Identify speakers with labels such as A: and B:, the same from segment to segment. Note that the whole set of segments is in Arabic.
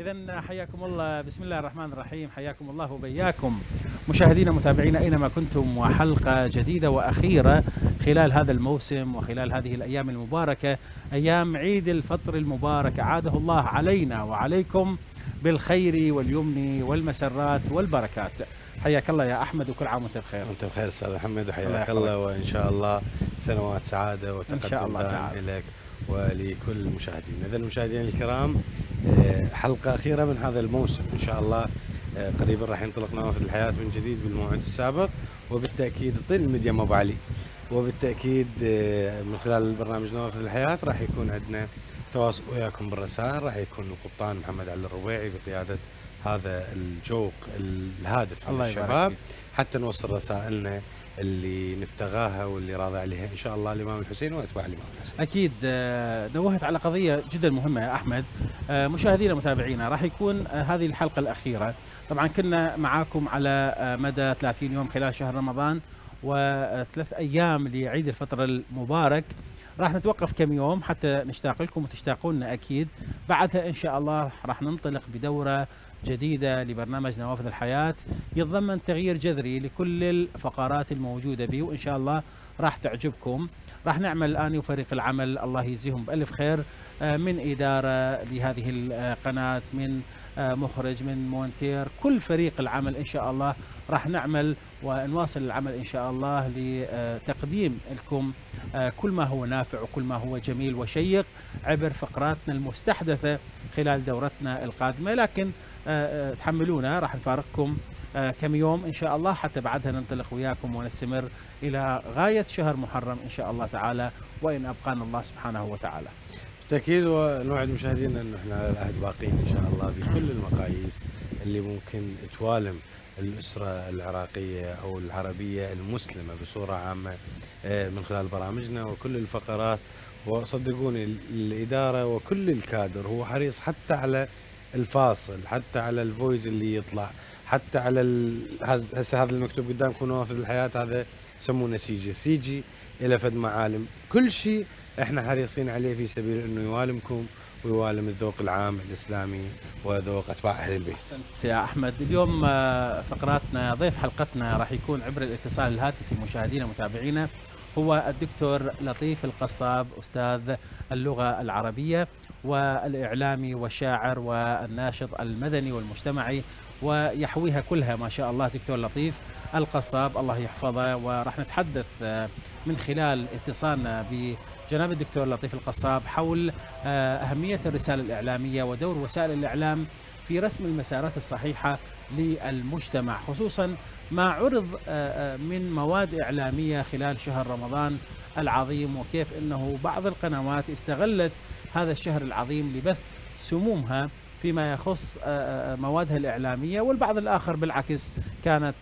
A: إذا حياكم الله، بسم الله الرحمن الرحيم، حياكم الله وبياكم مشاهدينا متابعينا أينما كنتم، وحلقة جديدة وأخيرة خلال هذا الموسم وخلال هذه الأيام المباركة، أيام عيد الفطر المبارك، عاده الله علينا وعليكم بالخير واليمن والمسرات والبركات. حياك الله يا أحمد، وكل عام وأنت بخير.
B: وأنت بخير أستاذ محمد، وحياك الله، وإن شاء الله سنوات سعادة وتقدم دائم لك ولكل المشاهدين. إذا المشاهدين الكرام، حلقة أخيرة من هذا الموسم إن شاء الله. قريبا راح ينطلق نوافذ الحياة من جديد بالموعد السابق، وبالتأكيد طين الميديا مو بعلي، وبالتأكيد من خلال برنامج نوافذ الحياة راح يكون عندنا تواصل وياكم بالرسائل. راح يكون القبطان محمد علي الربيعي بقيادة هذا الجوق الهادف للشباب حتى نوصل رسائلنا اللي نبتغاها واللي راضي عليها ان شاء الله الامام الحسين واتباع الامام الحسين.
A: اكيد نوهت على قضيه جدا مهمه يا احمد. مشاهدينا متابعينا، راح يكون هذه الحلقه الاخيره. طبعا كنا معاكم على مدى 30 يوم خلال شهر رمضان وثلاث ايام لعيد الفطر المبارك. راح نتوقف كم يوم حتى نشتاق لكم وتشتاقون اكيد. بعدها ان شاء الله راح ننطلق بدوره جديدة لبرنامج نوافذ الحياة، يتضمن تغيير جذري لكل الفقرات الموجودة به، وإن شاء الله راح تعجبكم. راح نعمل الآن وفريق العمل الله يجزيهم بألف خير، من إدارة لهذه القناة، من مخرج، من مونتير، كل فريق العمل إن شاء الله راح نعمل ونواصل العمل إن شاء الله لتقديم لكم كل ما هو نافع وكل ما هو جميل وشيق عبر فقراتنا المستحدثة خلال دورتنا القادمة. لكن تحملونا، راح نفارقكم كم يوم إن شاء الله حتى بعدها ننطلق وياكم ونستمر إلى غاية شهر محرم إن شاء الله تعالى، وإن أبقانا الله سبحانه وتعالى.
B: بالتأكيد، ونوعد مشاهدينا أنه احنا على العهد باقين إن شاء الله بكل المقاييس اللي ممكن توالم الأسرة العراقية أو العربية المسلمة بصورة عامة من خلال برامجنا وكل الفقرات. وصدقوني الإدارة وكل الكادر هو حريص حتى على الفاصل، حتى على الفويس اللي يطلع، حتى على هسه هذا المكتوب قدامكم نوافذ الحياة، هذا يسمونه سي جي إلى فد معالم. كل شيء احنا حريصين عليه في سبيل انه يوالمكم ويوالم الذوق العام الاسلامي وذوق اتباع اهل البيت.
A: أحسنت يا احمد. اليوم فقراتنا، ضيف حلقتنا راح يكون عبر الاتصال الهاتفي مشاهدينا متابعينا، هو الدكتور لطيف القصاب، استاذ اللغه العربيه والاعلامي والشاعر والناشط المدني والمجتمعي، ويحويها كلها ما شاء الله دكتور لطيف القصاب الله يحفظه. وراح نتحدث من خلال اتصالنا بجناب الدكتور لطيف القصاب حول أهمية الرسالة الإعلامية ودور وسائل الإعلام في رسم المسارات الصحيحة للمجتمع، خصوصا ما عرض من مواد إعلامية خلال شهر رمضان العظيم، وكيف أنه بعض القنوات استغلت هذا الشهر العظيم لبث سمومها فيما يخص موادها الإعلامية، والبعض الآخر بالعكس كانت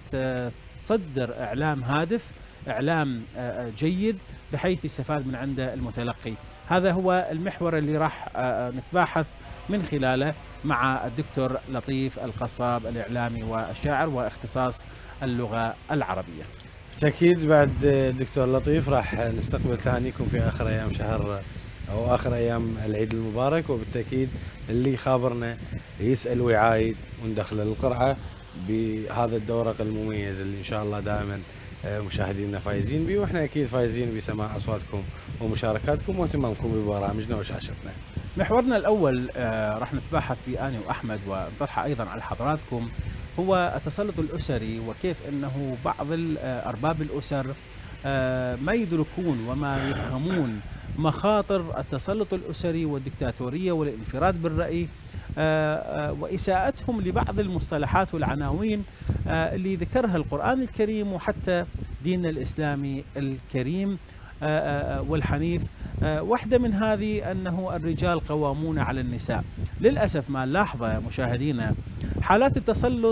A: تصدر إعلام هادف، إعلام جيد بحيث يستفاد من عند المتلقي. هذا هو المحور اللي راح نتباحث من خلاله مع الدكتور لطيف القصاب الإعلامي والشاعر واختصاص اللغة العربية.
B: بالتأكيد بعد الدكتور لطيف راح نستقبل تهانيكم في آخر أيام شهر أو آخر أيام العيد المبارك، وبالتأكيد اللي خابرنا يسأل ويعايد وندخل القرعة بهذا الدورق المميز اللي إن شاء الله دائما مشاهدينا فايزين به، واحنا اكيد فايزين بسماع اصواتكم ومشاركاتكم واهتمامكم ببرامجنا وشاشتنا.
A: محورنا الاول راح نتباحث به انا واحمد ونطرحه ايضا على حضراتكم، هو التسلط الاسري، وكيف انه بعض ارباب الاسر ما يدركون وما يفهمون مخاطر التسلط الاسري والدكتاتوريه والانفراد بالراي، واساءتهم لبعض المصطلحات والعناوين اللي ذكرها القرآن الكريم وحتى ديننا الإسلامي الكريم والحنيف. واحدة من هذه أنه الرجال قوامون على النساء. للأسف ما نلاحظه مشاهدينا حالات التسلط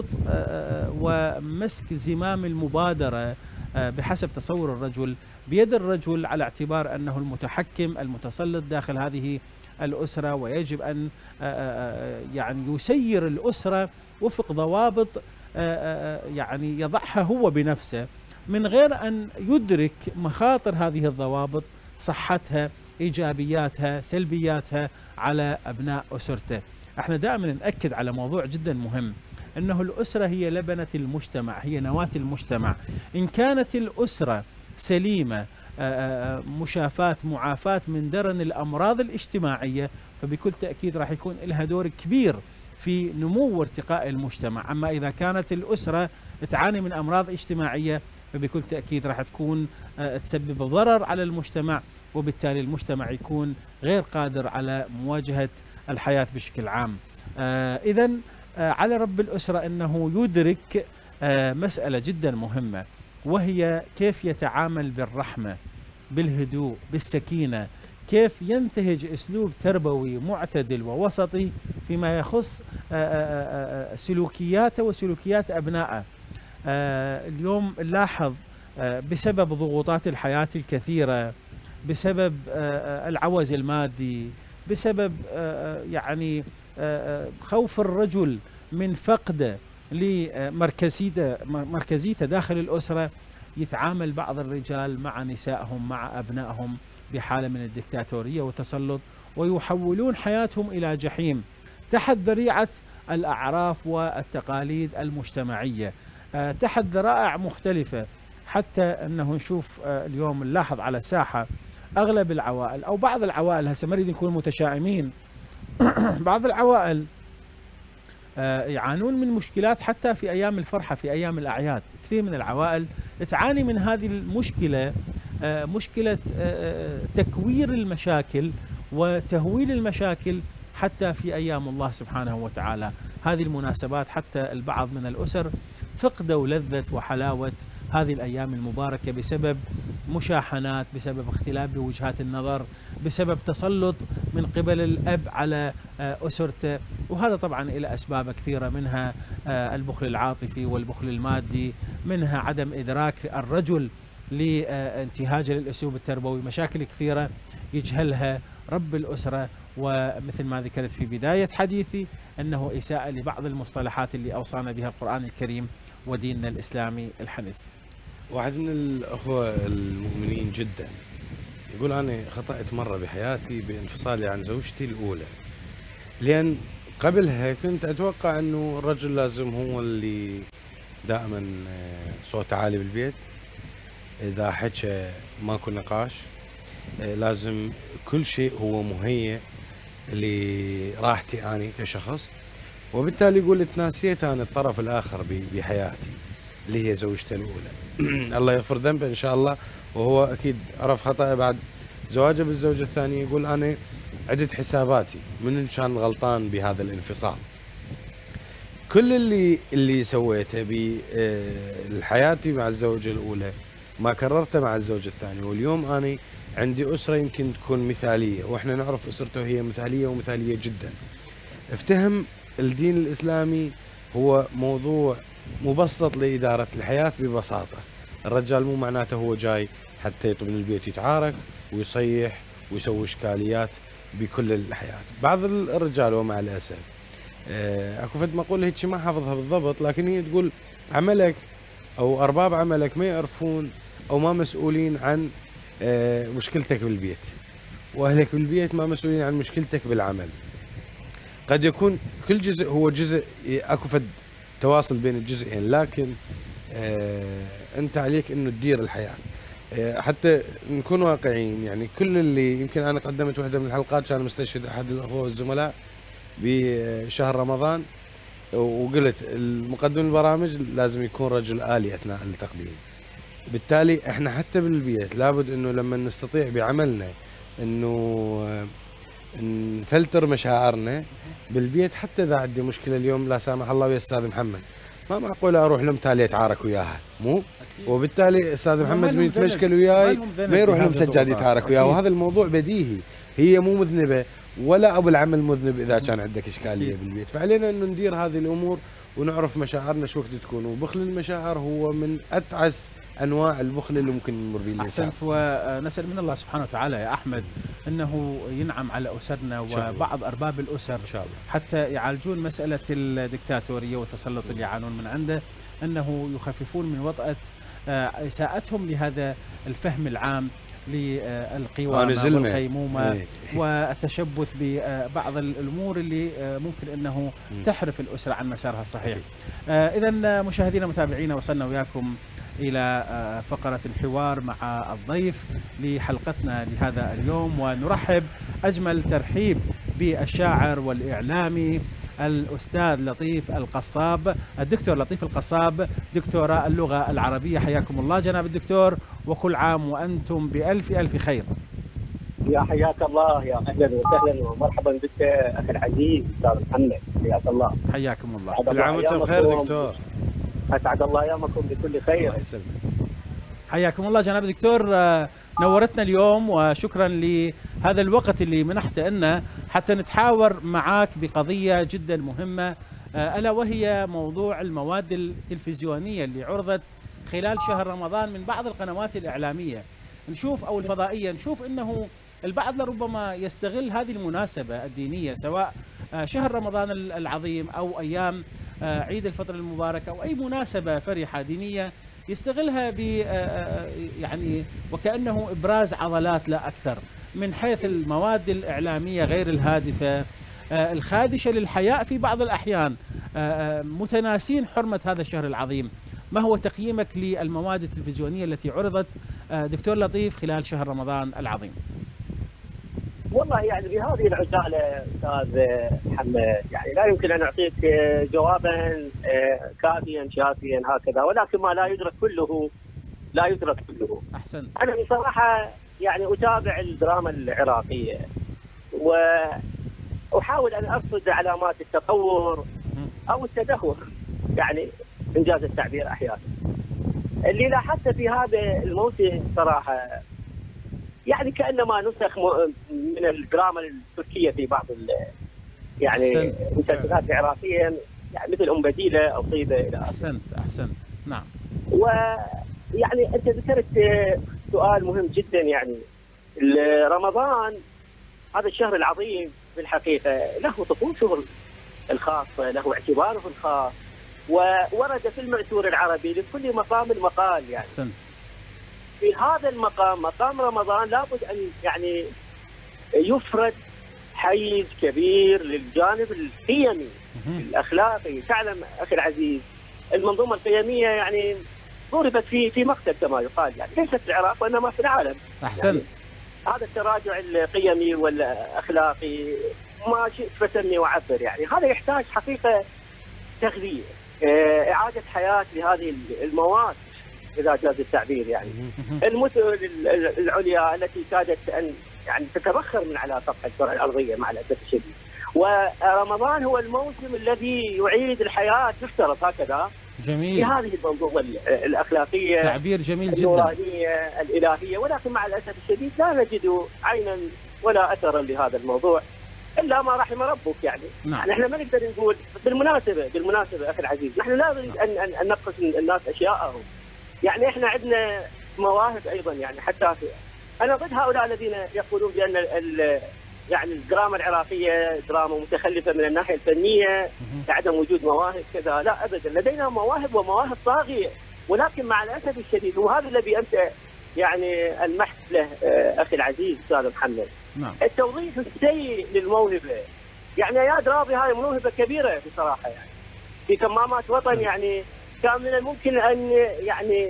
A: ومسك زمام المبادرة بحسب تصور الرجل بيد الرجل، على اعتبار أنه المتحكم المتسلط داخل هذه الأسرة، ويجب أن يعني يسير الأسرة وفق ضوابط يعني يضعها هو بنفسه، من غير أن يدرك مخاطر هذه الضوابط، صحتها، إيجابياتها، سلبياتها على أبناء أسرته. احنا دائما نأكد على موضوع جدا مهم، أنه الأسرة هي لبنة المجتمع، هي نواة المجتمع. إن كانت الأسرة سليمة، مشافاة معافاة من درن الأمراض الاجتماعية، فبكل تأكيد راح يكون لها دور كبير في نمو وارتقاء المجتمع. أما إذا كانت الأسرة تعاني من أمراض اجتماعية فبكل تأكيد راح تكون تسبب ضرر على المجتمع، وبالتالي المجتمع يكون غير قادر على مواجهة الحياة بشكل عام. إذن على رب الأسرة أنه يدرك مسألة جدا مهمة، وهي كيف يتعامل بالرحمة، بالهدوء، بالسكينة، كيف ينتهج أسلوب تربوي معتدل ووسطي فيما يخص سلوكياته وسلوكيات أبنائه. اليوم نلاحظ بسبب ضغوطات الحياة الكثيرة، بسبب العوز المادي، بسبب يعني خوف الرجل من فقده لمركزيته داخل الأسرة، يتعامل بعض الرجال مع نسائهم مع أبنائهم بحالة من الدكتاتورية والتسلط، ويحولون حياتهم إلى جحيم تحت ذريعة الأعراف والتقاليد المجتمعية، تحت ذرائع مختلفة. حتى أنه نشوف اليوم نلاحظ على الساحة أغلب العوائل أو بعض العوائل، هسه ما نريد نكون متشائمين، بعض العوائل يعانون من مشكلات حتى في أيام الفرحة، في أيام الأعياد. كثير من العوائل تعاني من هذه المشكلة، مشكلة تكوير المشاكل وتهويل المشاكل حتى في أيام الله سبحانه وتعالى. هذه المناسبات حتى البعض من الأسر فقدوا لذة وحلاوة هذه الأيام المباركة بسبب مشاحنات، بسبب اختلاف بوجهات النظر، بسبب تسلط من قبل الأب على أسرته. وهذا طبعا إلى أسباب كثيرة، منها البخل العاطفي والبخل المادي، منها عدم إدراك الرجل لانتهاجه للأسلوب التربوي، مشاكل كثيرة يجهلها رب الأسرة. ومثل ما ذكرت في بداية حديثي أنه إساءة لبعض المصطلحات اللي أوصانا بها القرآن الكريم وديننا الإسلامي الحنيف.
B: واحد من الأخوة المؤمنين جدا يقول أنا خطأت مرة بحياتي بانفصالي عن زوجتي الأولى، لأن قبلها كنت أتوقع أنه الرجل لازم هو اللي دائما صوت عالي بالبيت، إذا حكى ماكو نقاش، لازم كل شيء هو مهيئ لراحتي أنا كشخص. وبالتالي يقول تناسيت أنا الطرف الآخر بحياتي اللي هي زوجته الأولى. الله يغفر ذنبه إن شاء الله، وهو أكيد عرف خطأه بعد زواجه بالزوجة الثانية. يقول أنا عدت حساباتي من كان غلطان بهذا الانفصال. كل اللي سويته بحياتي مع الزوجة الأولى ما كررته مع الزوجة الثانية، واليوم أنا عندي أسرة يمكن تكون مثالية، وإحنا نعرف أسرته هي مثالية ومثالية جدا. افتهم الدين الإسلامي هو موضوع مبسط لإدارة الحياة ببساطة. الرجال مو معناته هو جاي حتى يطب من البيت يتعارك ويصيح ويسوي إشكاليات بكل الحياة. بعض الرجال ومع الأسف اكو فد مقولة هيك ما حافظها بالضبط، لكن هي تقول عملك أو أرباب عملك ما يعرفون أو ما مسؤولين عن مشكلتك بالبيت، وأهلك بالبيت ما مسؤولين عن مشكلتك بالعمل. قد يكون كل جزء هو جزء، اكو فد تواصل بين الجزئين، لكن انت عليك انه تدير الحياة. حتى نكون واقعيين، يعني كل اللي يمكن انا قدمت واحدة من الحلقات كان مستشهد احد الاخوة والزملاء بشهر رمضان، وقلت المقدم البرامج لازم يكون رجل آلي اثناء التقديم. بالتالي احنا حتى بالبيت لابد انه لما نستطيع بعملنا انه نفلتر مشاعرنا بالبيت. حتى اذا عندي مشكله اليوم لا سامح الله ويا استاذ محمد، ما معقول اروح لمتالي اتعارك وياها، مو؟ وبالتالي استاذ محمد من يتمشكل وياي ما يروح لمسجاد يتعارك وياه، وهذا الموضوع بديهي. هي مو مذنبه ولا ابو العمل مذنب اذا كان عندك اشكاليه بالبيت، فعلينا انه ندير هذه الامور ونعرف مشاعرنا شو وقت تكون. وبخل المشاعر هو من اتعس انواع البخل اللي ممكن يمر به الانسان.
A: احسنت، ونسال من الله سبحانه وتعالى يا احمد انه ينعم على اسرنا وبعض ارباب الاسر إن شاء الله، حتى يعالجون مساله الدكتاتوريه والتسلط اللي يعانون من عنده، انه يخففون من وطأة اساءتهم لهذا الفهم العام للقوامة والقيمومة والتشبث ببعض الأمور اللي ممكن أنه تحرف الأسرة عن مسارها الصحيح. إذن مشاهدينا متابعينا، وصلنا وياكم إلى فقرة الحوار مع الضيف لحلقتنا لهذا اليوم، ونرحب أجمل ترحيب بالشاعر والإعلامي الأستاذ لطيف القصاب، الدكتور لطيف القصاب، دكتوراه اللغة العربية. حياكم الله جناب الدكتور، وكل عام وأنتم بألف ألف خير.
C: يا حياك الله، يا أهلا وسهلا ومرحبا بك أخي العزيز أستاذ محمد، حياك الله.
A: حياكم الله.
B: كل عام وأنتم بخير دكتور.
C: أسعد الله أيامكم بكل خير.
B: الله يسلمك.
A: حياكم الله جناب الدكتور، نورتنا اليوم، وشكرا لهذا الوقت اللي منحته لنا حتى نتحاور معك بقضية جدا مهمة، ألا وهي موضوع المواد التلفزيونية اللي عرضت خلال شهر رمضان من بعض القنوات الإعلامية نشوف أو الفضائية. نشوف أنه البعض لربما يستغل هذه المناسبة الدينية، سواء شهر رمضان العظيم أو أيام عيد الفطر المبارك أو أي مناسبة فرحة دينية، يستغلها ب يعني وكأنه إبراز عضلات لا أكثر، من حيث المواد الإعلامية غير الهادفة الخادشة للحياء في بعض الأحيان، متناسين حرمة هذا الشهر العظيم. ما هو تقييمك للمواد التلفزيونية التي عرضت دكتور لطيف خلال شهر رمضان العظيم؟
C: والله يعني بهذه العجالة أستاذ محمد، يعني لا يمكن أن أعطيك جوابا كافيا شافيا هكذا، ولكن ما لا يدرك كله لا يدرك كله.
A: أحسنت.
C: أنا بصراحة يعني أتابع الدراما العراقية وأحاول أن أرصد علامات التطور أو التدهور، يعني إنجاز التعبير أحيانا. اللي لاحظته في هذا الموسم صراحة يعني كأنما نسخ من الدراما التركية في بعض يعني المسلسلات العراقية، يعني مثل أم بديلة أو طيبة إلى آخره.
A: أحسنت نعم.
C: ويعني أنت ذكرت سؤال مهم جدا، يعني رمضان هذا الشهر العظيم في الحقيقة له طقوسه الخاصة، له اعتباره الخاص، وورد في المأثور العربي لكل مقام مقال. يعني
A: أحسنت.
C: في هذا المقام، مقام رمضان، لابد أن يعني يفرد حيز كبير للجانب القيمي الأخلاقي. تعلم أخي العزيز المنظومة القيمية يعني ضربت في مقتل كما يقال، يعني ليست في العراق وإنما في العالم.
A: أحسنت.
C: يعني هذا التراجع القيمي والأخلاقي ما شئت فسمي وعبر، يعني هذا يحتاج حقيقة تغذية، إعادة حياة لهذه المواد إذا جاز التعبير. يعني المثل العليا التي كادت أن يعني تتبخر من على سطح الكرة الأرضية مع الأسف الشديد. ورمضان هو الموسم الذي يعيد الحياة، يفترض هكذا،
A: جميل،
C: في هذه المنظومة الأخلاقية،
A: تعبير جميل جدا،
C: النورانية الإلهية. ولكن مع الأسف الشديد لا نجد عينا ولا أثرا لهذا الموضوع إلا ما رحم ربك. يعني
A: نعم.
C: نحن ما نقدر نقول بالمناسبة أخي العزيز، نحن لا نريد أن نقص الناس أشياءهم. يعني احنا عندنا مواهب ايضا يعني حساسه. انا ضد هؤلاء الذين يقولون بان يعني الدراما العراقيه دراما متخلفه من الناحيه الفنيه، عدم وجود مواهب كذا، لا ابدا، لدينا مواهب ومواهب طاغيه. ولكن مع الاسف الشديد، وهذا الذي انت يعني المحت له اخي العزيز استاذ محمد،
A: نعم،
C: التوظيف السيء للموهبه. يعني اياد راضي هاي موهبه كبيره بصراحه، يعني في كمامات وطن، يعني كان من الممكن ان يعني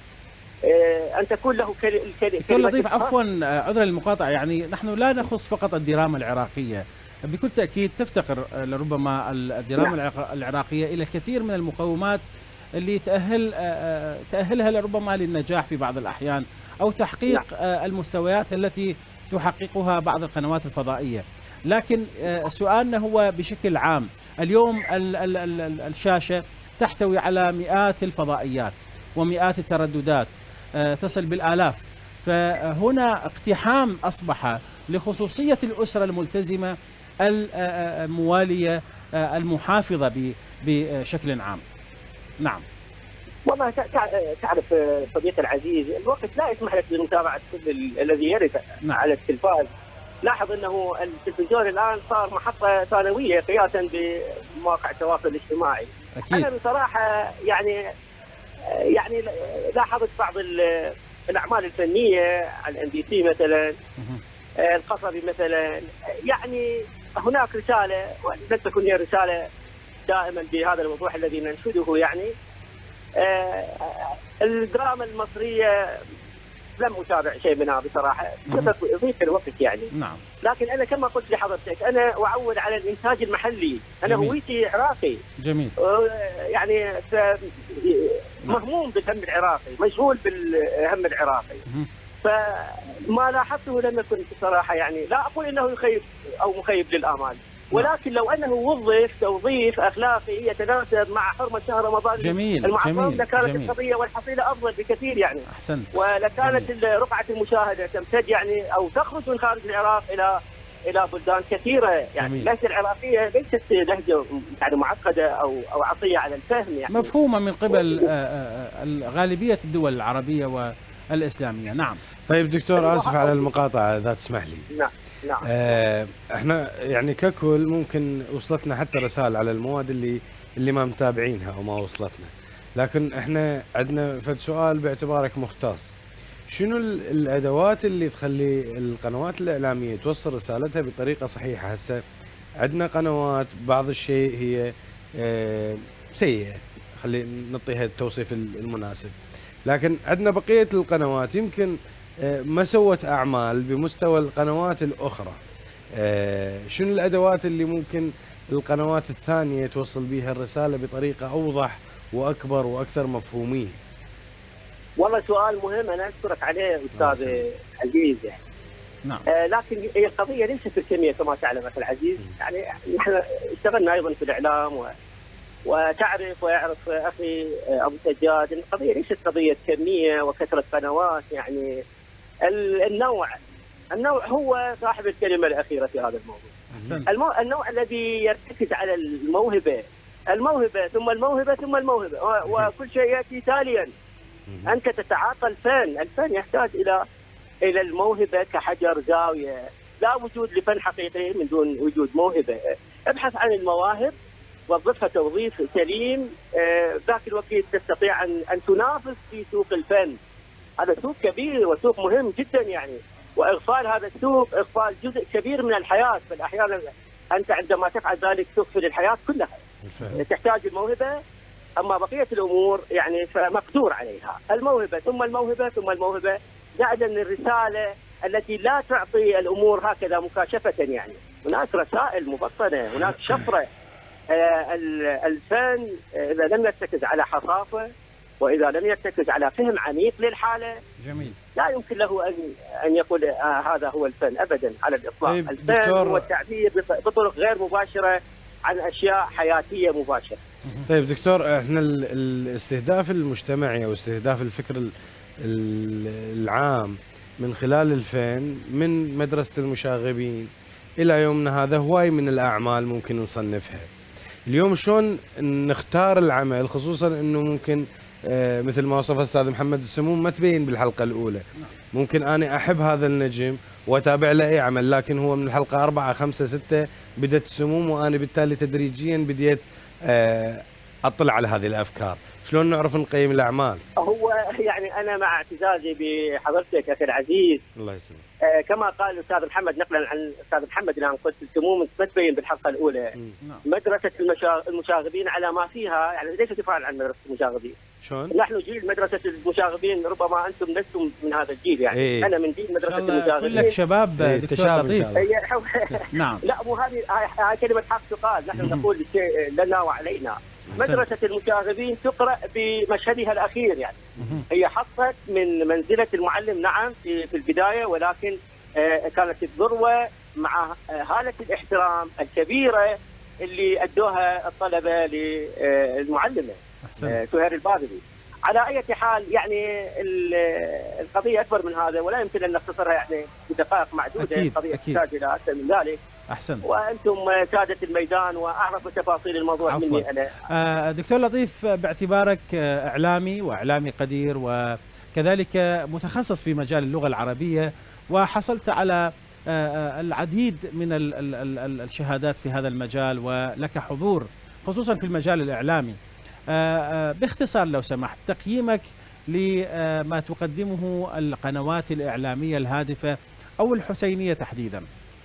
C: ان تكون له
A: دكتور لطيف، عفوا عذرا للمقاطعه، يعني نحن لا نخص فقط الدراما العراقيه، بكل تاكيد تفتقر لربما الدراما العراقيه الى الكثير من المقومات اللي تأهلها لربما للنجاح في بعض الأحيان أو تحقيق المستويات التي تحققها بعض القنوات الفضائية. لكن سؤالنا هو بشكل عام، اليوم الشاشة تحتوي على مئات الفضائيات ومئات الترددات تصل بالآلاف، فهنا اقتحام أصبح لخصوصية الأسرة الملتزمة الموالية المحافظة بشكل عام. نعم.
C: والله تعرف صديقي العزيز، الوقت لا يسمح لك بمتابعة كل الذي يرد على التلفاز. لاحظ أنه التلفزيون الآن صار محطة ثانوية قياسا بمواقع التواصل الاجتماعي.
A: أكيد.
C: أنا بصراحة يعني لاحظت بعض الاعمال الفنيه على الام بي سي مثلا، القصبي مثلا. يعني هناك رساله، ولن تكون هي رساله دائما بهذا الوضوح الذي ننشده. يعني الدراما المصريه لم اتابع شيء منها بصراحه بسبب ضيق الوقت يعني.
A: نعم.
C: لكن انا كما قلت لحضرتك انا اعول على الانتاج المحلي، انا
A: جميل.
C: هويتي عراقي.
A: جميل.
C: يعني مهموم بالهم العراقي، مشغول بالهم العراقي. فما لاحظته لم يكن بصراحه، يعني لا اقول انه يخيب او مخيب للامال، ولكن لو انه وظف توظيف اخلاقي يتناسب مع حرمه شهر رمضان
A: جميل
C: المعظم
A: جميل
C: لكانت
A: جميل.
C: القضيه والحصيله افضل بكثير يعني.
A: احسنت.
C: ولكانت رقعه المشاهده تمتد يعني او تخرج من خارج العراق الى بلدان كثيره يعني. اللهجه العراقيه ليست لهجه يعني معقده او عصيه على الفهم يعني،
A: مفهومه من قبل غالبيه الدول العربيه والاسلاميه. نعم.
B: طيب دكتور، اسف على المقاطعه اذا تسمح لي.
C: نعم نعم.
B: احنا يعني ككل ممكن وصلتنا حتى رسائل على المواد اللي ما متابعينها او ما وصلتنا، لكن احنا عندنا فد سؤال باعتبارك مختص. شنو الادوات اللي تخلي القنوات الاعلاميه توصل رسالتها بطريقه صحيحه؟ هسه عندنا قنوات بعض الشيء هي سيئه، خلي نعطيها التوصيف المناسب، لكن عندنا بقيه القنوات يمكن ما سوت اعمال بمستوى القنوات الاخرى. شنو الادوات اللي ممكن القنوات الثانيه توصل بها الرساله بطريقه اوضح واكبر واكثر مفهوميه؟
C: والله سؤال مهم، انا اشكرك عليه استاذ عزيز يعني.
A: نعم.
C: لكن هي القضيه ليست بالكميه كما تعلم اخي العزيز، يعني نحن اشتغلنا ايضا في الاعلام وتعرف ويعرف اخي ابو سجاد ان القضيه ليست قضيه كميه وكثره قنوات، يعني النوع هو صاحب الكلمه الاخيره في هذا الموضوع. النوع الذي يرتكز على الموهبه ثم الموهبه ثم الموهبه، وكل شيء ياتي تاليا. انت تتعاطى الفن يحتاج الى الموهبه كحجر زاويه، لا وجود لفن حقيقي من دون وجود موهبه. ابحث عن المواهب وظفها توظيف سليم، ذاك الوقت تستطيع ان تنافس في سوق الفن. هذا سوق كبير وسوق مهم جدا يعني، واغفال هذا السوق اغفال جزء كبير من الحياه، بل احيانا انت عندما تفعل ذلك تغفل الحياه كلها. تحتاج الموهبه، اما بقيه الامور يعني فمقدور عليها. الموهبه ثم الموهبه ثم الموهبه، جعلا الرساله التي لا تعطي الامور هكذا مكاشفه يعني. هناك رسائل مبطنه، هناك شفره. الفن اذا لم يرتكز على حصافه واذا لم يرتكز على فهم عميق للحاله،
A: جميل،
C: لا يمكن له ان يقول هذا هو الفن ابدا على الاطلاق.
B: طيب
C: الفن هو التعبير بطرق غير مباشره عن اشياء حياتيه مباشره.
B: طيب دكتور، احنا الاستهداف المجتمعي او استهداف الفكر العام من خلال الفن من مدرسه المشاغبين الى يومنا هذا هواي من الاعمال ممكن نصنفها. اليوم شلون نختار العمل، خصوصا انه ممكن مثل ما وصف الاستاذ محمد السموم ما تبين بالحلقه الاولى. ممكن انا احب هذا النجم واتابع له اي عمل، لكن هو من الحلقه 4 5 6 بدت السموم، وانا بالتالي تدريجيا بديت اطلع على هذه الافكار. شلون نعرف نقيم الاعمال؟
C: هو يعني انا مع اعتزازي بحضرتك اخي العزيز،
B: الله يسلمك،
C: كما قال الاستاذ محمد نقلا عن الاستاذ محمد الان، قلت السموم ما تبين بالحلقه الاولى. مدرسه المشاغبين على ما فيها، يعني ليس دفاعا عن مدرسه المشاغبين.
B: شلون؟
C: نحن جيل مدرسه المشاغبين، ربما انتم لستم من هذا الجيل يعني.
B: إيه.
C: انا من جيل مدرسه المشاغبين.
A: كلك شباب دكتور لطيف.
C: نعم. لا مو هذه كلمه حق تقال، نحن نقول الشيء لنا وعلينا. مدرسة المشاغبين تقرأ بمشهدها الأخير يعني. هي حصت من منزلة المعلم نعم في البداية، ولكن كانت الذروة مع هالة الاحترام الكبيرة اللي أدوها الطلبة للمعلمة سهير البابلي. على أي حال يعني القضية أكبر من هذا، ولا يمكن أن نختصرها يعني بدقائق معدودة. القضية تحتاج إلى أكثر من ذلك.
A: أحسن.
C: وأنتم سادة الميدان وأعرف تفاصيل الموضوع عفوا. مني أنا.
A: دكتور لطيف، باعتبارك إعلامي وإعلامي قدير وكذلك متخصص في مجال اللغة العربية، وحصلت على العديد من الشهادات في هذا المجال ولك حضور خصوصا في المجال الإعلامي، باختصار لو سمحت تقييمك لما تقدمه القنوات الإعلامية الهادفة أو الحسينية تحديدا؟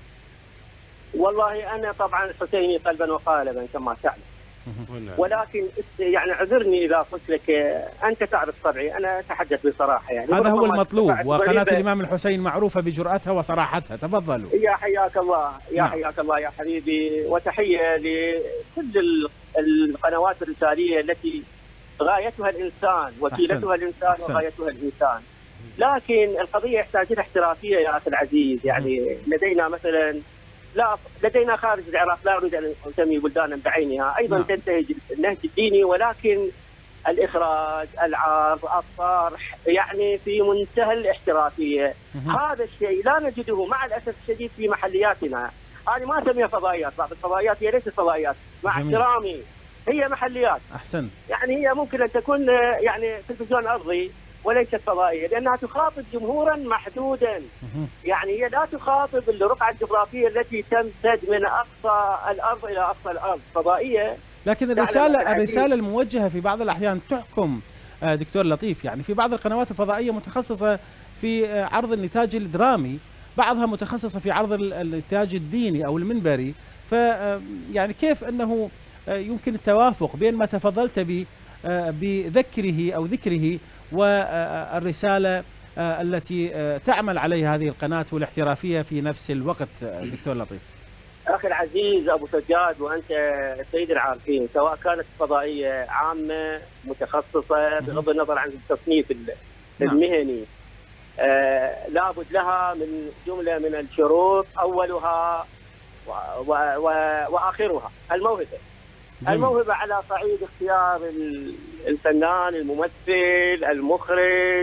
C: والله أنا طبعا حسيني قلبا وقالبا كما تعلم، ولكن يعني اعذرني إذا قلت لك، أنت تعرف طبعي، أنا أتحدث بصراحة يعني.
A: هذا هو المطلوب، وقناة الإمام الحسين معروفة بجرأتها وصراحتها. تفضلوا.
C: يا حياك الله، يا حياك الله يا حبيبي، وتحية لكل القنوات الرسالية التي غايتها الإنسان، وسيلتها الإنسان وغايتها الإنسان. لكن القضية يحتاج إلى احترافية يا أخي العزيز. يعني لدينا مثلا، لا لدينا خارج العراق، لا أريد أن أسمي بلدانا بعينها، أيضا تنتهج النهج الديني، ولكن الإخراج، العرض، الطرح يعني في منتهى الاحترافية. هذا الشيء لا نجده مع الأسف الشديد في محلياتنا. أنا ما أسميها فضائيات، بعض الفضائيات هي ليست فضائيات، مع احترامي هي محليات.
A: أحسنت.
C: يعني هي ممكن أن تكون يعني تلفزيون أرضي وليست فضائية، لأنها تخاطب جمهورا محدودا. يعني هي لا تخاطب الرقعة الجغرافية التي تمتد من أقصى الأرض إلى أقصى الأرض. فضائية.
A: لكن الرسالة الموجهة في بعض الأحيان تحكم دكتور لطيف. يعني في بعض القنوات الفضائية متخصصة في عرض النتاج الدرامي، بعضها متخصصة في عرض النتاج الديني أو المنبري. يعني كيف أنه يمكن التوافق بين ما تفضلت بذكره أو ذكره والرسالة التي تعمل عليها هذه القناة والاحترافية في نفس الوقت دكتور لطيف؟
C: أخي العزيز أبو سجاد وأنت سيد العارفين، سواء كانت فضائية عامة متخصصة بغض النظر عن التصنيف المهني، لابد لها من جملة من الشروط، أولها وآخرها الموهبة. الموهبة على صعيد اختيار الفنان، الممثل، المخرج،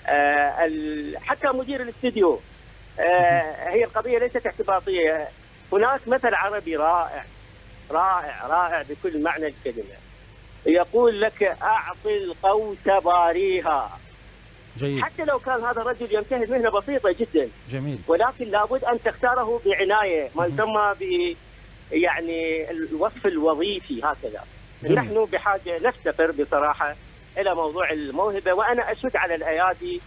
C: حتى مدير الاستديو. هي القضية ليست اعتباطية. هناك مثل عربي رائع رائع رائع بكل معنى الكلمة، يقول لك أعطي القوس باريها.
A: جيد.
C: حتى لو كان هذا الرجل يمتهن مهنة بسيطة جدا،
A: جميل،
C: ولكن لابد أن تختاره بعناية، ما يسمى ب يعني الوصف الوظيفي هكذا. جميل. نحن بحاجة نفتقر بصراحة إلى موضوع الموهبة، وأنا أشد على الأيادي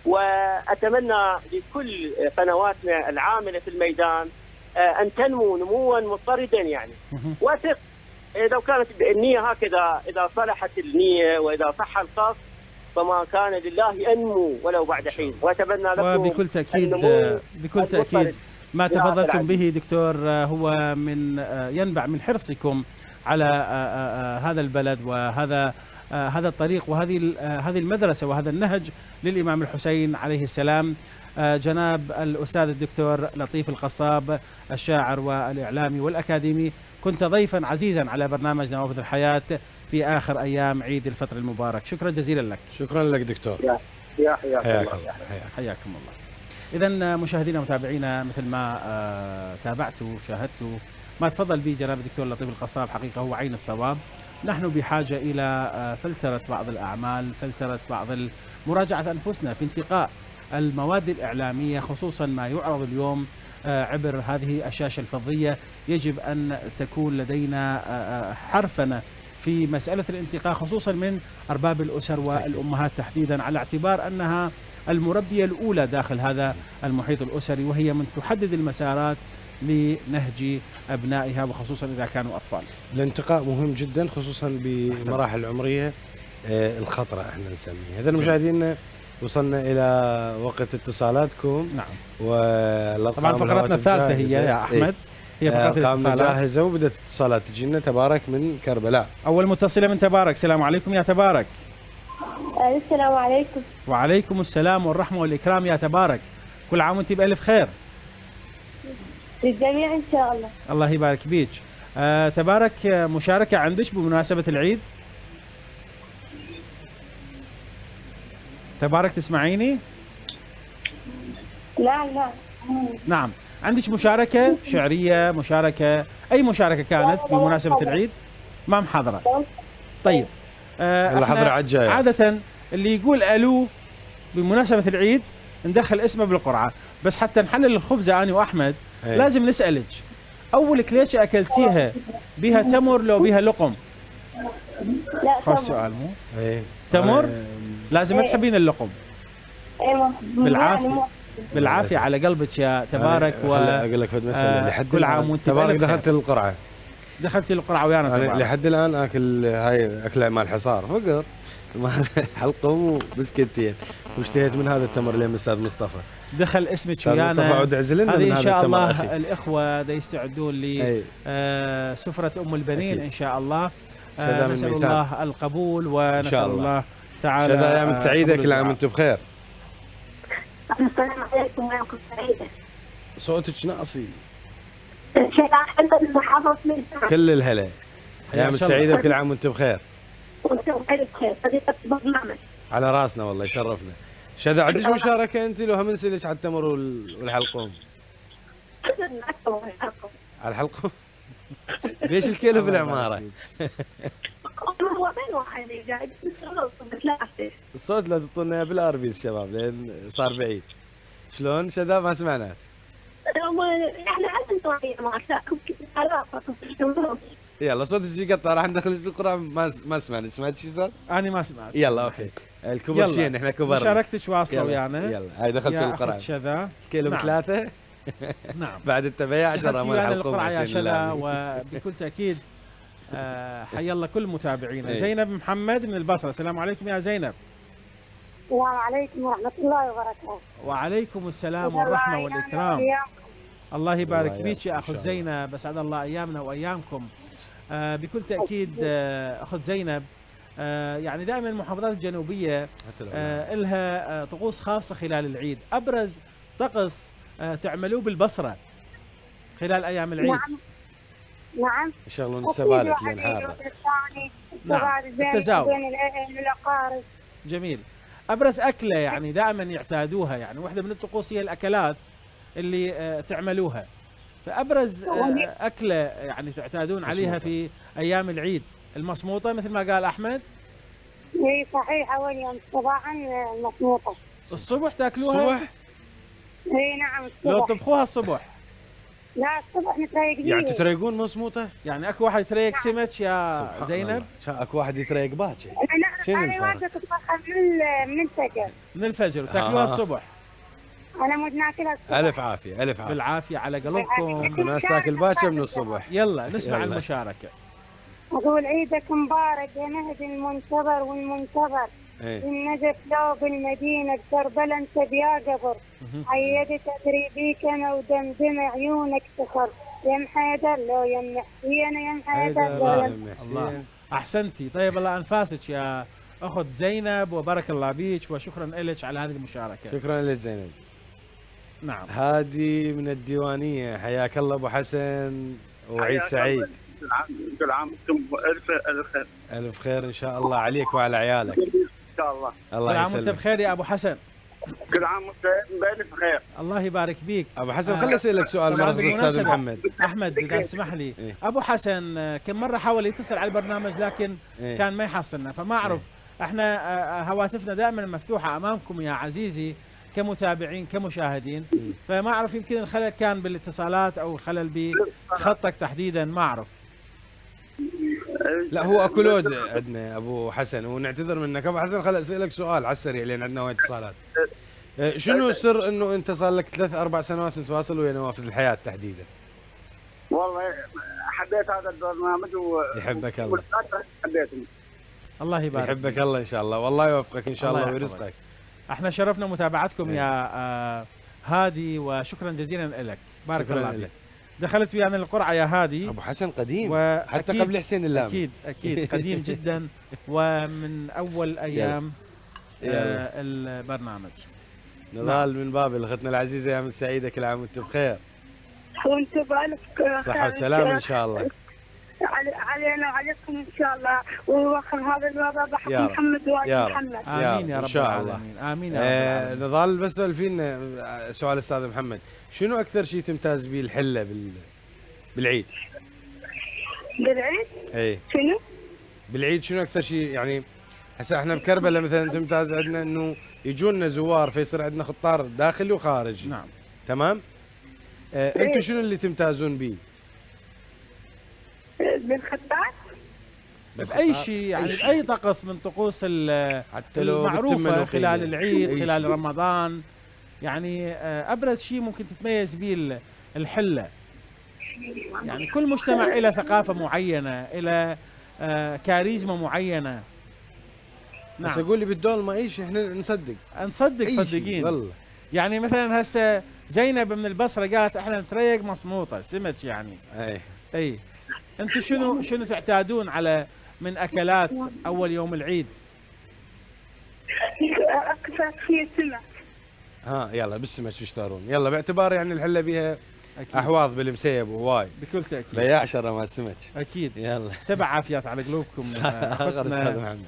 C: وأتمنى لكل قنواتنا العاملة في الميدان أن تنمو نموا مضطردا. يعني وأثق لو كانت النية هكذا، إذا صلحت النية وإذا صح القصد فما كان لله أنمو ولو بعد حين. وأتمنى لكم
A: وبكل تأكيد بكل تأكيد ما تفضلتم به دكتور هو ينبع من حرصكم على هذا البلد وهذا الطريق وهذه المدرسة وهذا النهج للإمام الحسين عليه السلام. جناب الأستاذ الدكتور لطيف القصاب، الشاعر والإعلامي والأكاديمي، كنت ضيفا عزيزا على برنامج نوافذ الحياة في آخر أيام عيد الفطر المبارك. شكرا جزيلا لك.
B: شكرا لك دكتور.
C: يا حياكم الله.
A: حياكم الله. إذا مشاهدينا ومتابعينا، مثل ما تابعتوا وشاهدتوا ما تفضل به جناب الدكتور لطيف القصاب، حقيقة هو عين الصواب. نحن بحاجة إلى فلترة بعض الأعمال، فلترة بعض مراجعة أنفسنا في انتقاء المواد الإعلامية، خصوصا ما يعرض اليوم عبر هذه الشاشة الفضية. يجب أن تكون لدينا حرفنة في مسألة الانتقاء، خصوصا من أرباب الأسر والأمهات تحديدا، على اعتبار أنها المربية الأولى داخل هذا المحيط الأسري، وهي من تحدد المسارات لنهج أبنائها، وخصوصا إذا كانوا أطفال.
B: الانتقاء مهم جدا، خصوصا بمراحل العمرية الخطرة احنا نسميها. إذا مشاهدينا وصلنا إلى وقت اتصالاتكم.
A: نعم.
B: طبعا
A: فقرتنا الثالثة هي يا أحمد. هي فقرة الاتصالات
B: جاهزة وبدأت اتصالات تجينا. تبارك من كربلاء.
A: أول متصلة من تبارك. السلام عليكم يا تبارك.
D: السلام عليكم.
A: وعليكم السلام والرحمة والإكرام يا تبارك. كل عام وانت بألف خير.
D: للجميع إن شاء الله.
A: الله يبارك بيك. تبارك، مشاركة عندك بمناسبة العيد؟ تبارك تسمعيني؟
D: لا.
A: نعم، عندك مشاركة شعرية، مشاركة أي مشاركة كانت بمناسبة العيد؟ ما محاضرة. طيب
B: الحضرة عجاية.
A: عادة اللي يقول ألو بمناسبة العيد ندخل اسمه بالقرعة، بس حتى نحلل الخبزة أنا وأحمد لازم نسألك أولك ليش أكلتيها؟ بها تمر لو بها لقم؟
D: لا
A: خلاص السؤال مو
B: ايه
A: تمر؟ لازم ما
D: إيه.
A: تحبين اللقم.
D: ايوه
A: بالعافية.
D: يعني
A: بالعافيه على قلبك يا تبارك.
B: اقول لك فد مساله لحد
A: كل عام
B: الآن
A: وانت
B: تبارك
A: بألف خير.
B: دخلت القرعه.
A: دخلتي القرعه ويانا
B: انا
A: تبارك.
B: لحد الان اكل هاي اكله مال حصار فقط حلقه وبسكتين، واشتهيت من هذا التمر لين الاستاذ مصطفى.
A: دخل اسمك
B: استاذ مصطفى
A: ويانا.
B: عود اعزل لنا
A: هذه
B: من
A: ان
B: هذا
A: شاء
B: التمر
A: الله
B: اخي.
A: الاخوه دا يستعدون ل سفره ام البنين
B: أكيد.
A: ان شاء الله.
B: شذا من
A: نسال
B: ميسان.
A: الله القبول ونسال
B: الله.
A: الله تعالى.
B: شذا ايام سعيده،
A: قبول
B: كل عام
A: الدعاء.
B: وانتم بخير.
D: السلام عليكم وياكم سعيدة.
B: صوتك ناقصي.
D: شيخ أحمد المحافظ من
B: كل الهلا. ايام
A: الله.
B: سعيده وكل عام وانتم بخير.
D: وانتم بألف خير صديقة البرنامج.
B: على راسنا والله يشرفنا. شذا عندك مشاركه انت لو هم نسالك على التمر والحلقوم؟ على الحلقوم؟ ليش الكيلو بالعماره؟
D: هو بين واحد قاعد بتلاقي.
B: الصوت لا تعطونا اياه بالاربيز شباب لان صار بعيد. شلون شذا ما سمعناك؟
D: احنا عندنا نوعية مع علاقة.
B: يلا صوتك يقطع راح ندخل القرعه ما سمعنا. سمعت شو صار؟
A: انا ما سمعت.
B: يلا اوكي. الكبر شين احنا كبر.
A: مشاركتك واصله
B: يلا
A: ويانا.
B: يلا هاي دخلت
A: يا
B: القرعه.
A: أخت شذا.
B: كيلو
A: نعم.
B: بثلاثه.
A: نعم.
B: بعد التبيع 10
A: دخلت
B: امال
A: ويانا
B: حلقوم
A: القرعه يا
B: حسين
A: شذا،
B: اللامي.
A: وبكل تاكيد حيا الله كل متابعينا.
B: إيه.
A: زينب محمد من البصره. السلام عليكم يا زينب.
D: السلام عليكم ورحمة الله وبركاته.
A: وعليكم السلام والرحمه والاكرام. الله يبارك
B: الله
A: بيك يا
B: إن
A: اخت
B: شاء الله.
A: زينب، اسعد الله ايامنا وايامكم. بكل تاكيد اخت زينب، يعني دائما المحافظات الجنوبيه
B: حتى لو
A: لها طقوس خاصه خلال العيد. ابرز طقس تعملوه بالبصره خلال ايام العيد.
D: نعم.
B: يشغلون السبالة لين حاره.
A: نعم. التزاوج.
D: بين الأقارب.
A: جميل. ابرز اكله يعني دائما يعتادوها، يعني واحده من الطقوس هي الاكلات اللي تعملوها. فابرز اكله يعني تعتادون عليها في ايام العيد المصموطه مثل ما قال احمد.
D: اي صحيح، اول يوم صباحا مصموطه.
A: الصبح تاكلوها؟
B: الصبح؟
D: اي نعم الصبح.
A: لو طبخوها الصبح؟
D: لا الصبح نتريق بيه.
B: يعني تتريقون مصموطه؟
A: يعني اكو واحد يتريق سمك يا زينب؟
B: اكو واحد يتريق باكر.
D: لا انا واحده تطبخها من الفجر.
A: من الفجر وتاكلوها الصبح؟
D: انا مود ناكلها الصبح.
B: الف عافيه الف عافيه.
A: بالعافيه على قلبكم.
B: اكو ناس تاكل باكر من الصبح.
A: يلا نسمع
B: يلا.
A: المشاركه.
D: اقول عيدك مبارك يا مهدي المنتظر والمنتظر.
B: ايه.
D: النجف لو بالمدينه بكربلاء انت بيا قبر. عيدت ادري بيك انا ودمدم عيونك تخر. يا محيدر لو يا محسين يا محيدر لو يا
A: الله احسنتي. طيب الله انفاسك يا اخت زينب وبارك الله بيك وشكرا لك على هذه المشاركه.
B: شكرا لك زينب.
A: نعم.
B: هادي من الديوانيه، حياك الله ابو حسن وعيد سعيد.
C: كل عام وانتم الف خير.
B: الف خير ان شاء الله عليك وعلى عيالك.
C: ان شاء الله.
A: كل
B: الله
A: عام وانت
B: يسلمك.
A: بخير يا ابو حسن.
C: كل عام وانت بألف خير.
A: الله يبارك بيك.
B: ابو حسن خليني اسالك سؤال
A: طبعاً
B: مرة استاذ
A: بالمناسبة،
B: محمد.
A: احمد اذا تسمح لي.
B: إيه؟
A: ابو حسن كم مره حاول يتصل على البرنامج لكن
B: إيه؟
A: كان ما يحصلنا، فما اعرف. احنا هواتفنا دائما مفتوحه امامكم يا عزيزي كمتابعين كمشاهدين، فما اعرف يمكن الخلل كان بالاتصالات او الخلل بخطك تحديدا، ما اعرف.
B: لا هو اكو لود عندنا ابو حسن ونعتذر منك. ابو حسن خل اسالك سؤال على السريع لان عندنا وايد اتصالات. شنو سر انه انت صار لك 3-4 سنوات متواصل ويا نوافذ الحياه تحديدا؟
C: والله حبيت هذا البرنامج
B: يحبك الله.
C: حبيته.
A: الله يبارك.
B: يحبك الله ان شاء الله، والله يوفقك ان شاء الله ويرزقك.
A: احنا شرفنا متابعتكم يا هادي وشكرا جزيلا لك. بارك الله فيك. دخلت ويانا القرعه يا هادي.
B: ابو حسن قديم حتى قبل حسين اللامي.
A: اكيد قديم جدا ومن اول ايام البرنامج.
B: نضال من بابل اختنا العزيزه يا السعيده، كل عام وانت بخير.
D: وانت بالك
B: صحه وسلامه ان شاء الله.
D: علينا وعليكم ان شاء الله، ويوخر هذا الوضع بحق محمد وعلي محمد.
A: امين يا رب العالمين. امين يا رب العالمين.
B: نضال بس سولفينا سؤال استاذ محمد، شنو اكثر شيء تمتاز به الحله بالعيد؟
D: بالعيد؟
B: اي
D: شنو؟
B: بالعيد شنو اكثر شيء يعني؟ هسه احنا بكربلاء مثلا تمتاز عندنا انه يجونا زوار فيصير عندنا خطار داخلي وخارجي.
A: نعم.
B: تمام؟ انتم شنو اللي تمتازون به؟
D: بالخطار؟
A: باي شيء يعني باي طقس من طقوس
B: حتى لو بالتم
A: المعروفه
B: ملوخية.
A: خلال العيد
B: أي
A: خلال
B: شيء.
A: رمضان. يعني ابرز شيء ممكن تتميز به الحله. يعني كل مجتمع له ثقافه معينه، له كاريزما معينه.
B: بس اقول لي بالدولمه ايش احنا نصدق
A: نصدق
B: أي شيء
A: صدقين.
B: والله.
A: يعني مثلا هسه زينب من البصره قالت احنا نتريق مصموطه سمك يعني. اي انتم شنو تعتادون على من اكلات اول يوم العيد؟
D: اكثر شيء سمك.
B: يلا بالسمك يشترون، يلا باعتبار يعني الحله بيها
A: أكيد.
B: احواض بالمسيب وواي
A: بكل تاكيد.
B: بياع شره مال السمك.
A: اكيد.
B: يلا
A: 7 عافيات على قلوبكم.
B: اخر استاذ محمد.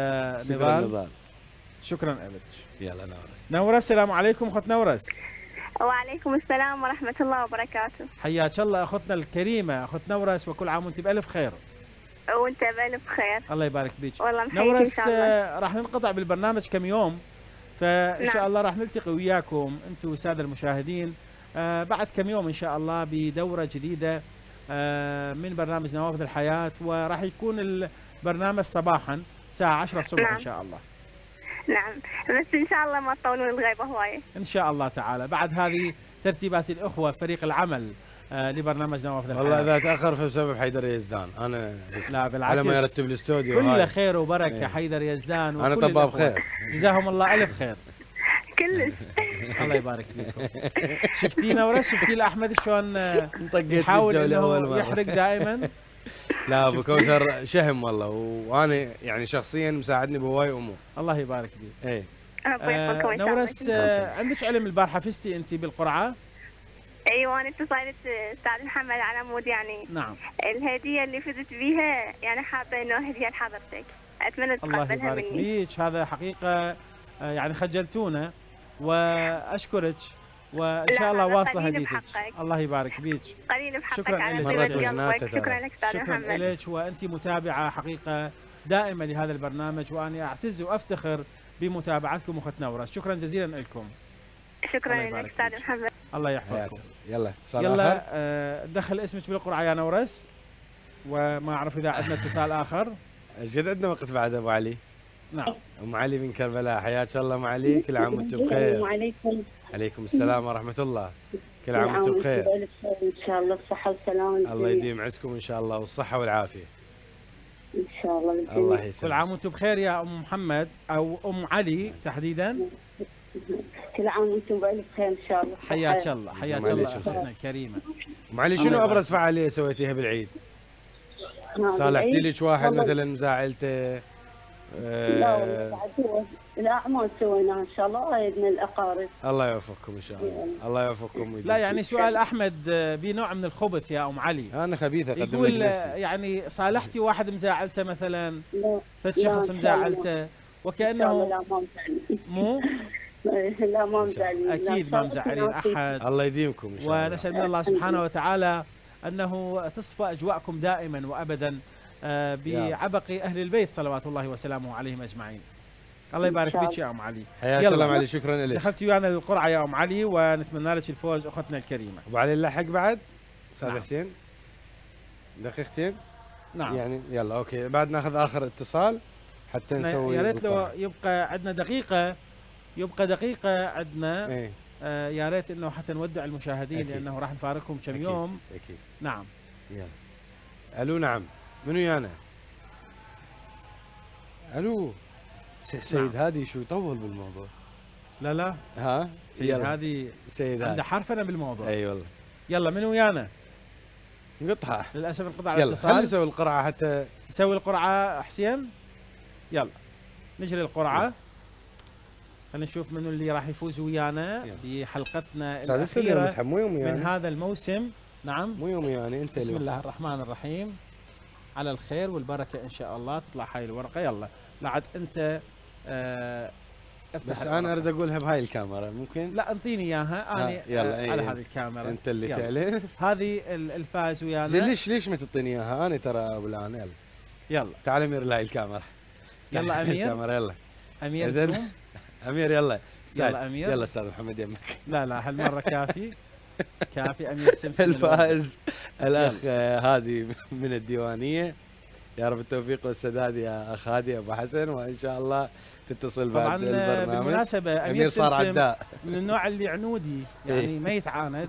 A: نضال. شكرا لك.
B: يلا نورس.
A: نورس السلام عليكم اخت نورس.
E: وعليكم السلام ورحمة الله وبركاته.
A: حياك الله اختنا الكريمه اخت نورس، وكل عام وانت بالف خير.
E: وانت بألف خير.
A: الله يبارك بيك.
E: والله محييك
A: نورس
E: ان شاء الله.
A: راح ننقطع بالبرنامج كم يوم، فان شاء
E: نعم.
A: الله راح نلتقي وياكم انتم الساده المشاهدين بعد كم يوم ان شاء الله بدوره جديده من برنامج نوافذ الحياه، وراح يكون البرنامج صباحا الساعه 10 الصبح
E: نعم.
A: ان شاء الله.
E: نعم بس ان شاء الله ما تطولون الغيبة هواية.
A: ان شاء الله تعالى. بعد هذه ترتيبات الاخوه فريق العمل لبرنامج نوافذ الحياه.
B: والله اذا تاخر فبسبب حيدر يزدان. انا
A: لا بالعكس،
B: على ما يرتب الاستوديو
A: كله
B: هاي.
A: خير وبركه.
B: إيه.
A: حيدر يزدان
B: انا
A: وكل
B: طباب
A: الأخوة.
B: خير.
A: جزاهم الله الف خير.
E: كلش.
A: الله يبارك فيكم. شفتي نورس؟ شفتي لاحمد شلون
B: طقيت
A: يحاول
B: بالجوله اول
A: انه
B: مره.
A: يحرق دائما؟
B: لا ابو كوثر شهم والله، وانا يعني شخصيا مساعدني بهواي امور.
A: الله يبارك فيك.
B: ايه
E: ربي يحفظكم ان شاء الله.
A: نورس عندك علم البارحه فزتي انت بالقرعه؟
E: ايوه انا اتصلت استاذ محمد على مود يعني
A: نعم.
E: الهدية اللي فزت بيها يعني حابة انه اهديها لحضرتك. اتمنى
A: الله
E: تتقبلها
A: يبارك
E: مني.
A: فيك. هذا حقيقه يعني خجلتونا، واشكرك، وان
E: لا،
A: شاء الله
E: لا،
A: واصله
E: قليل
A: هديتك.
E: بحقك.
A: الله يبارك فيك.
E: قليل بحقك
A: شكراً
E: على
A: لك.
E: طيبة
B: مرت وجناته
E: قلبك.
B: ترى.
E: شكرا لك استاذ
A: شكرا
E: محمد.
A: لك، وانت متابعه حقيقه دائمه لهذا البرنامج، وانا اعتز وافتخر بمتابعتكم اخت نورس. شكرا جزيلا لكم. الله
E: شكرا
A: يبارك
E: لك استاذ
A: فيك.
E: محمد.
A: الله يحفظكم.
B: يلا اتصال
A: يلا
B: اخر.
A: دخل اسمك بالقرعه يا نورس، وما اعرف اذا عندنا اتصال اخر.
B: ايش قد عندنا وقت بعد ابو علي؟
A: نعم.
B: ام علي من كربلاء، حياك الله ام علي، كل عام وانتم بخير.
D: وعليكم
B: عليكم السلام ورحمه الله. كل عام وانتم بخير.
D: بألف خير ان شاء الله، الصحة والسلامة.
B: الله يديم عزكم ان شاء الله والصحه والعافيه.
D: ان شاء الله بالجنة.
B: الله
A: كل
B: يسلمك.
A: عام وانتم بخير يا ام محمد او ام علي تحديدا.
D: كل عام وانتم بألف خير ان شاء الله.
A: حياك الله حياك الله
B: معليش.
A: اختنا الكريمه.
B: ام علي شنو ابرز فعاليه سويتيها بالعيد؟ صالحتي لك واحد مثلا مزاعلته؟
D: لا والله بعد هو الاعمال سويناها ان شاء الله، وايدنا الاقارب.
B: الله يوفقكم ان شاء الله. الله يوفقكم
A: لا يعني سؤال احمد بنوع من الخبث يا ام علي.
B: انا خبيثه اقدم لك
A: يقول
B: نفسي.
A: يعني صالحتي واحد مزاعلته مثلا،
D: لا
A: فد
D: لا،
A: شخص
D: إن شاء الله.
A: مزاعلته،
D: ان شاء الله
A: وكانه
D: لا ما مزعلين.
A: مو
D: لا ما مزعلين.
A: اكيد ما مزعلين احد.
B: الله يديمكم ان شاء الله.
A: ونسال من الله سبحانه وتعالى انه تصفى اجواءكم دائما وابدا بعبق اهل البيت صلوات الله وسلامه عليهم اجمعين. الله يبارك فيك يا ام علي.
B: حياك
A: يلا.
B: الله ام علي، شكرا لك.
A: دخلت ويانا للقرعه يا ام علي، ونتمنى لك الفوز اختنا الكريمه.
B: ابو علي نلحق بعد؟ استاذ
A: نعم.
B: حسين دقيقتين؟
A: نعم.
B: يعني يلا اوكي، بعد ناخذ اخر اتصال حتى نسوي
A: يا ريت لو
B: القرعة.
A: يبقى عندنا دقيقه، يبقى دقيقه عندنا.
B: ايه
A: يا ريت انه حتى نودع المشاهدين
B: أكيد.
A: لانه راح نفارقكم كم
B: أكيد.
A: يوم.
B: اكيد.
A: نعم.
B: يلا الو. نعم منو يانا؟ الو سيد هادي شو يطول بالموضوع؟
A: لا لا
B: ها
A: سيد
B: يلا.
A: هذه
B: سيد
A: عنده
B: هادي
A: حرفنه بالموضوع.
B: اي والله.
A: يلا من ويانا؟
B: نقطعها.
A: للاسف انقطع
B: يلا خلينا
A: الاتصال.
B: نسوي القرعه حتى
A: نسوي القرعه حسين. يلا نجري القرعه. خلينا نشوف منو اللي راح يفوز ويانا بحلقتنا
B: استاذ انت اللي
A: الاخيره
B: مسحب، مو يومي
A: من
B: يعني.
A: هذا الموسم. نعم.
B: مو يومي يعني انت
A: بسم
B: اللي.
A: الله الرحمن الرحيم. على الخير والبركه ان شاء الله تطلع هاي الورقه. يلا لعد انت افتح
B: بس
A: الورقة.
B: انا اريد اقولها بهاي الكاميرا ممكن؟
A: لا انطيني اياها انا.
B: يلا
A: على هذه الكاميرا
B: انت اللي
A: يلا.
B: تعلف.
A: هذه الفاز ويانا.
B: زين ليش ما تعطيني اياها؟ انا ترى ابو الان. يلا
A: يلا
B: تعال امير لاي الكاميرا.
A: يلا امير.
B: الكاميرا يلا
A: امير
B: إذن-
A: زوم.
B: امير يلا استاذ.
A: يلا أمير.
B: يلا استاذ محمد يمك.
A: لا لا هالمره كافي. كافي امير سمسم.
B: الفائز الاخ هادي من الديوانيه يا رب التوفيق والسداد يا اخ هادي ابو حسن، وان شاء الله تتصل
A: طبعا
B: بعد البرنامج.
A: بالمناسبة
B: امير صار
A: سمسم
B: عداء
A: من النوع اللي عنودي، يعني ما يتعاند،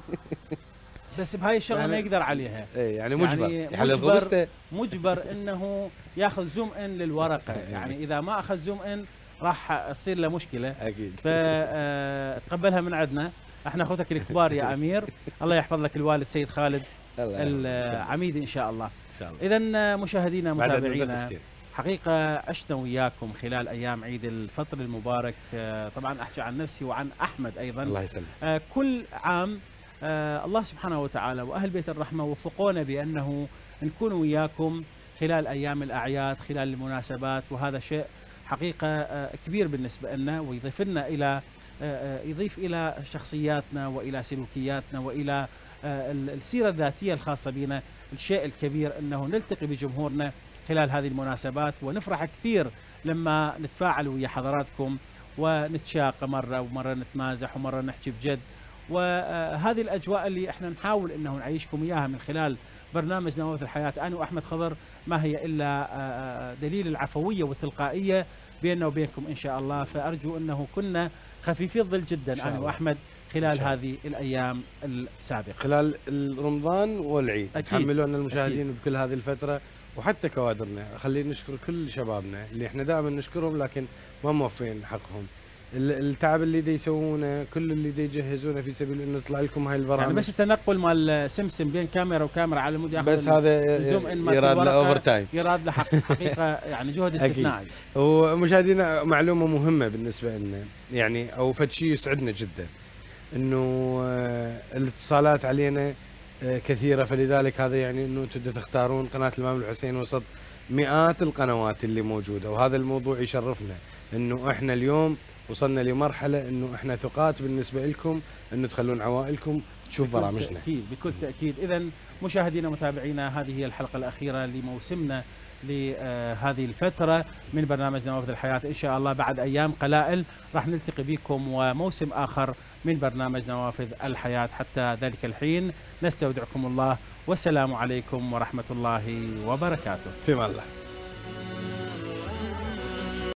A: بس بهاي الشغله ما يقدر عليها.
B: ايه يعني مجبر
A: يعني
B: يحل غرفته،
A: مجبر انه ياخذ زوم ان للورقه، يعني اذا ما اخذ زوم ان راح تصير له مشكله
B: اكيد.
A: فتقبلها من عندنا، احنا اخوتك الكبار يا امير. الله يحفظ لك الوالد سيد خالد العميد ان شاء الله.
B: ان شاء الله.
A: اذا مشاهدينا متابعينا،
B: كثير.
A: حقيقة عشنا وياكم خلال أيام عيد الفطر المبارك، طبعا أحكي عن نفسي وعن أحمد أيضا.
B: الله يسلمك.
A: كل عام الله سبحانه وتعالى وأهل بيت الرحمة وفقونا بأنه نكون وياكم خلال أيام الأعياد، خلال المناسبات، وهذا شيء حقيقة كبير بالنسبة لنا، ويضيف لنا إلى يضيف إلى شخصياتنا وإلى سلوكياتنا وإلى السيرة الذاتية الخاصة بنا. الشيء الكبير أنه نلتقي بجمهورنا خلال هذه المناسبات، ونفرح كثير لما نتفاعل ويا حضراتكم ونتشاق مرة ومرة نتمازح ومرة نحكي بجد. وهذه الأجواء اللي احنا نحاول أنه نعيشكم إياها من خلال برنامج نوافذ الحياة أنا وأحمد خضر، ما هي إلا دليل العفوية والتلقائية بيننا وبينكم إن شاء الله. فأرجو أنه كنا خفيفي الظل جدا أنا وأحمد خلال هذه الأيام السابقة،
B: خلال رمضان والعيد. تحملونا المشاهدين
A: أكيد.
B: بكل هذه الفترة، وحتى كوادرنا. خلينا نشكر كل شبابنا اللي احنا دائما نشكرهم لكن ما موفين حقهم. التعب اللي دي يسوونه، كل اللي دي يجهزونه في سبيل انه يطلع لكم هاي البرامج.
A: يعني بس التنقل مال سمسم بين كاميرا وكاميرا على مود ياخذ
B: بس هذا يراد له اوفر تايم،
A: يراد له حقيقه يعني جهد استثنائي.
B: ومشاهدينا معلومه مهمه بالنسبه لنا، يعني او فد شيء يسعدنا جدا، انه الاتصالات علينا كثيره، فلذلك هذا يعني انه انتم تختارون قناه الامام الحسين وسط مئات القنوات اللي موجوده، وهذا الموضوع يشرفنا انه احنا اليوم وصلنا لمرحله انه احنا ثقات بالنسبه لكم، انه تخلون عوائلكم تشوف برامجنا.
A: اكيد بكل تاكيد. اذا مشاهدينا ومتابعينا، هذه هي الحلقه الاخيره لموسمنا لهذه الفتره من برنامج نوافذ الحياه. ان شاء الله بعد ايام قلائل راح نلتقي بكم وموسم اخر من برنامج نوافذ الحياه. حتى ذلك الحين نستودعكم الله، والسلام عليكم ورحمه الله وبركاته.
B: فيما الله.